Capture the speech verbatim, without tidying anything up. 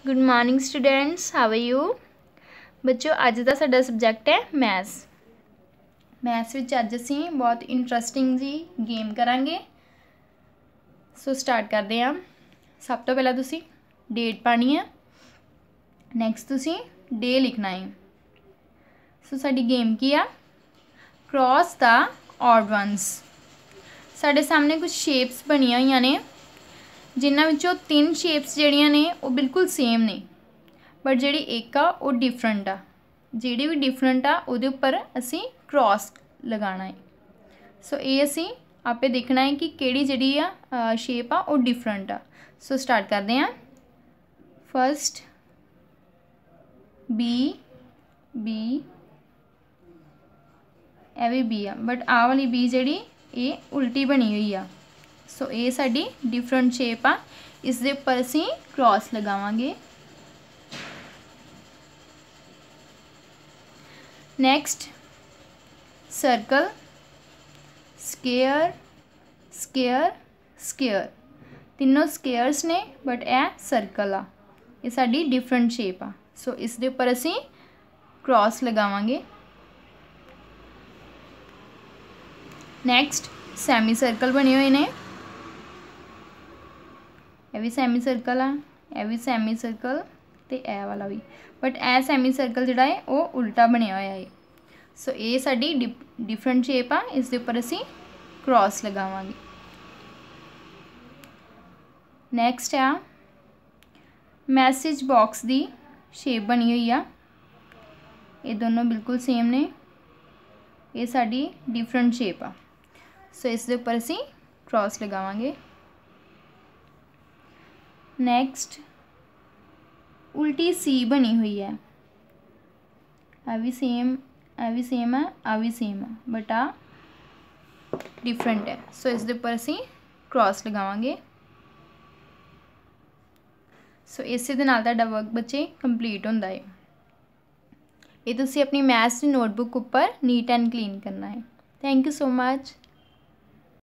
Good morning students, how are you बच्चों। अज का साडा सबजैक्ट है मैथ्स। मैथ्स विच अज असीं बहुत इंट्रस्टिंग जी गेम करांगे। सो स्टार्ट करते हैं। सब तो पहला तुसीं डेट पानी है, नैक्सट तुसीं डे लिखना है। सो साडी गेम की आ, क्रॉस द ऑड वंस। साडे सामने कुछ शेप्स बनिया हुई ने, जिन्हां विचों तीन शेप्स जिहड़ियां ने वो बिल्कुल सेम ने, बट जिहड़ी एक आ वो डिफरेंट आ। जिहड़ी भी डिफरेंट आ उहदे उपर असीं क्रॉस लगाना है। सो ये असीं आपे देखना है कि किहड़ी जिहड़ी आ शेप आ वो डिफरेंट आ। सो स्टार्ट करते हैं। फर्स्ट बी बी ए भी बी आ, बट आ वाली बी जिहड़ी ये उल्टी बनी हुई आ। सो ये साडी डिफरेंट शेप आ, इस दे उपर असीं क्रॉस लगावांगे। Next circle, square, square, square. तीनों स्केयर्स ने बट ए सर्कल आ, ये साडी डिफरेंट शेप आ। सो इस दे उपर असीं क्रॉस लगावांगे। नैक्सट सैमी सर्कल बने हुए ने, यह भी सैमी सर्कल आ, यह भी सैमी सर्कल ते ए वाला भी, बट ए सैमी सर्कल जिहड़ा है वो उल्टा बनया होया है। सो ये साडी डि डिफरेंट शेप आ, इस दे उपर असीं क्रॉस लगावांगे। नैक्सट आ मैसेज बॉक्स दी शेप बनी हुई आ, ये दोनों बिल्कुल सेम ने, ये साडी डिफरेंट शेप आ। सो इस दे उपर असीं क्रॉस लगावांगे। नैक्सट उल्टी सी बनी हुई है, आ भी सेम, आ भी सेम है, आ भी सेम है, बट आ डिफरेंट है। सो इस दे उपर असीं क्रॉस लगावांगे। सो इसे दे नाल तुहाडा वर्क बच्चे कंप्लीट होंदा है। ये तुसीं अपनी मैथ्स दी नोटबुक उपर नीट एंड क्लीन करना है। Thank you so much.